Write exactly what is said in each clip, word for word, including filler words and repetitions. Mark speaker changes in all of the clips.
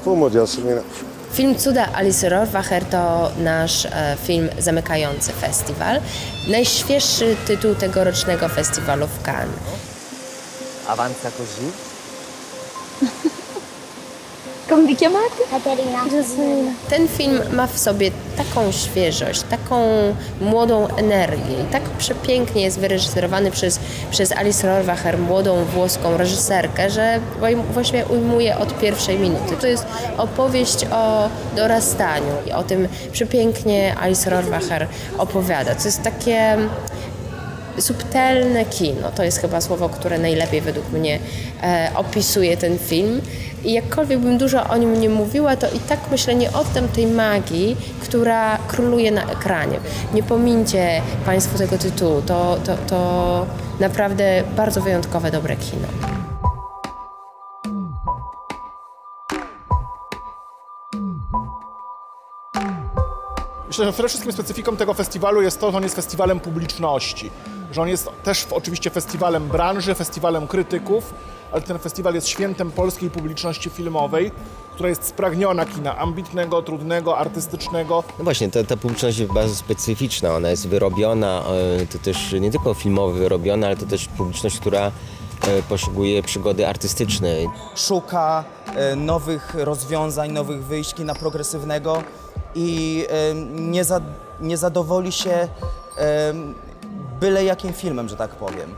Speaker 1: pomogę, Selina.
Speaker 2: Film Cuda Alice Rohrwacher to nasz e, film zamykający festiwal. Najświeższy tytuł tegorocznego festiwalu w Cannes.
Speaker 3: Avanza così?
Speaker 4: Come vi chiamate?
Speaker 5: Caterina.
Speaker 2: Ten film ma w sobie taką świeżość, taką młodą energię i tak przepięknie jest wyreżyserowany przez, przez Alice Rohrwacher, młodą włoską reżyserkę, że właściwie ujmuje od pierwszej minuty. To jest opowieść o dorastaniu i o tym przepięknie Alice Rohrwacher opowiada. To jest takie subtelne kino. To jest chyba słowo, które najlepiej według mnie e, opisuje ten film. I jakkolwiek bym dużo o nim nie mówiła, to i tak myślę, nie oddam tej magii, która króluje na ekranie. Nie pomińcie Państwo tego tytułu. To, to, to naprawdę bardzo wyjątkowe, dobre kino.
Speaker 6: Myślę, że przede wszystkim specyfiką tego festiwalu jest to, że on jest festiwalem publiczności. Że on jest też oczywiście festiwalem branży, festiwalem krytyków, ale ten festiwal jest świętem polskiej publiczności filmowej, która jest spragniona kina ambitnego, trudnego, artystycznego.
Speaker 3: No właśnie, ta, ta publiczność jest bardzo specyficzna, ona jest wyrobiona, to też nie tylko filmowo wyrobiona, ale to też publiczność, która poszukuje przygody artystycznej.
Speaker 7: Szuka nowych rozwiązań, nowych wyjść kina progresywnego i nie, za, nie zadowoli się byle jakim filmem, że tak powiem.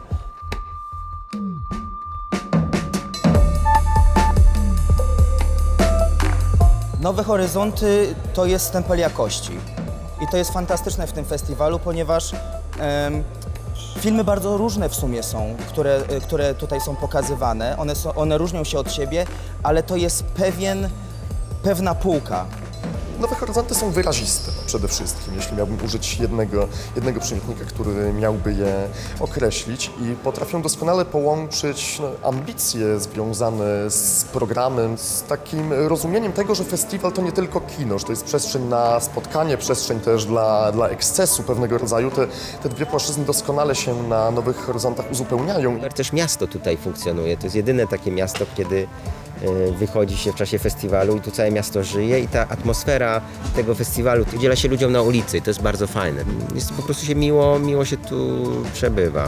Speaker 7: Nowe Horyzonty to jest stempel jakości i to jest fantastyczne w tym festiwalu, ponieważ em, filmy bardzo różne w sumie są, które, które tutaj są pokazywane. One, są, one różnią się od siebie, ale to jest pewien, pewna półka.
Speaker 1: Nowe Horyzonty są wyraziste przede wszystkim, jeśli miałbym użyć jednego, jednego przymiotnika, który miałby je określić, i potrafią doskonale połączyć no, ambicje związane z programem, z takim rozumieniem tego, że festiwal to nie tylko kino, że to jest przestrzeń na spotkanie, przestrzeń też dla, dla ekscesu pewnego rodzaju. Te, te dwie płaszczyzny doskonale się na Nowych Horyzontach uzupełniają.
Speaker 3: Ale też miasto tutaj funkcjonuje, to jest jedyne takie miasto, kiedy wychodzi się w czasie festiwalu i tu całe miasto żyje i ta atmosfera tego festiwalu udziela się ludziom na ulicy i to jest bardzo fajne. Jest, po prostu się miło, miło się tu przebywa.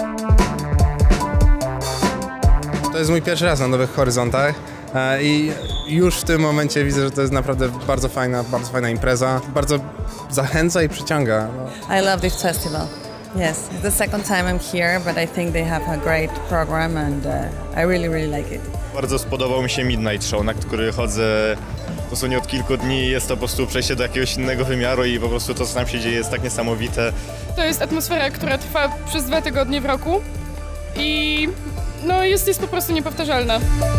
Speaker 8: To jest mój pierwszy raz na Nowych Horyzontach i już w tym momencie widzę, że to jest naprawdę bardzo fajna, bardzo fajna impreza. Bardzo zachęca i przyciąga.
Speaker 9: I love this festival. Yes, it's the second time I'm here, but I think they have a great program and uh, I really, really like it.
Speaker 10: Bardzo spodobał mi się Midnight Show, na który chodzę dosłownie od kilku dni. Jest to po prostu przejście do jakiegoś innego wymiaru i po prostu to, co tam się dzieje, jest tak niesamowite.
Speaker 11: To jest atmosfera, która trwa przez dwa tygodnie w roku i no, jest, jest po prostu niepowtarzalna.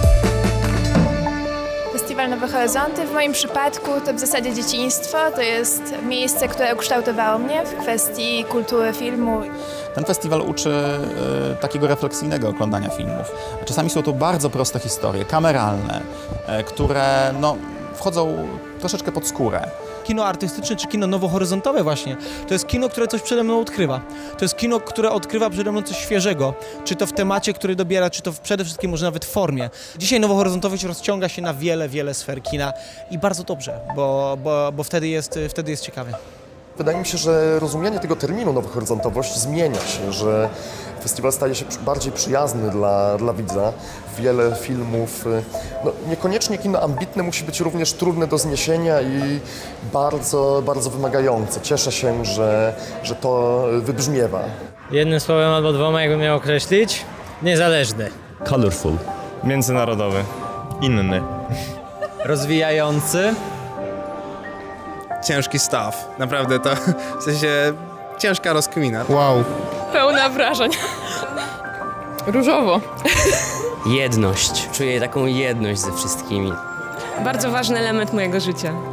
Speaker 4: Festiwal Nowe Horyzonty w moim przypadku to w zasadzie dzieciństwo, to jest miejsce, które ukształtowało mnie w kwestii kultury filmu.
Speaker 12: Ten festiwal uczy y, takiego refleksyjnego oglądania filmów. Czasami są to bardzo proste historie, kameralne, y, które no, wchodzą troszeczkę pod skórę.
Speaker 13: Kino artystyczne czy kino nowohoryzontowe właśnie, to jest kino, które coś przede mną odkrywa. To jest kino, które odkrywa przede mną coś świeżego, czy to w temacie, który dobiera, czy to w, przede wszystkim może nawet w formie. Dzisiaj nowohoryzontowość rozciąga się na wiele, wiele sfer kina i bardzo dobrze, bo, bo, bo wtedy jest, wtedy jest ciekawie.
Speaker 1: Wydaje mi się, że rozumienie tego terminu nowohoryzontowość zmienia się, że festiwal staje się bardziej przyjazny dla, dla widza. Wiele filmów, no, niekoniecznie kino ambitne musi być również trudne do zniesienia i bardzo, bardzo wymagające. Cieszę się, że, że to wybrzmiewa.
Speaker 14: Jednym słowem albo dwoma, jakbym miał określić, niezależny.
Speaker 10: Colorful. Międzynarodowy. Inny.
Speaker 15: Rozwijający.
Speaker 8: Ciężki staw. Naprawdę to w sensie ciężka rozkmina.
Speaker 11: Wow. Pełna wrażeń. Różowo.
Speaker 15: Jedność. Czuję taką jedność ze wszystkimi.
Speaker 11: Bardzo ważny element mojego życia.